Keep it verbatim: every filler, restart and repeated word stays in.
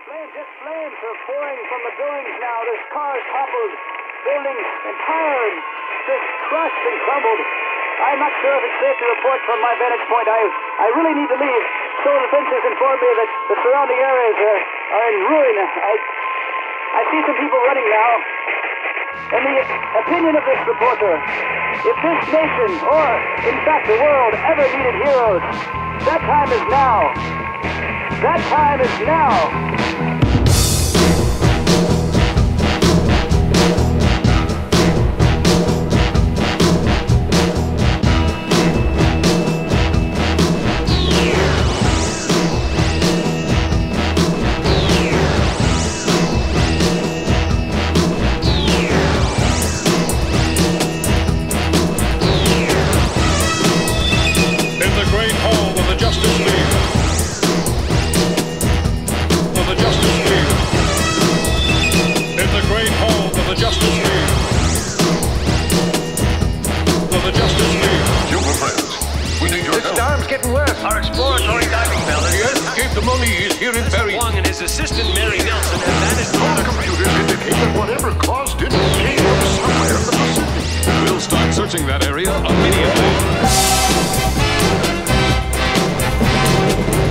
Flames, just flames are pouring from the buildings now. There's cars toppled, buildings entire, just crushed and crumbled. I'm not sure if it's safe to report from my vantage point. I I really need to leave. Civil Defense has informed me that the surrounding areas are, are in ruin. I, I see some people running now. In the opinion of this reporter, if this nation, or in fact the world, ever needed heroes, that time is now. That time is now. Our exploratory diving bell is... Yes, Cape the Money is here in Barry. Wong and his assistant, Mary Nelson, have vanished. Our computers indicate that whatever caused it came from somewhere in the Pacific. We'll start searching that area immediately.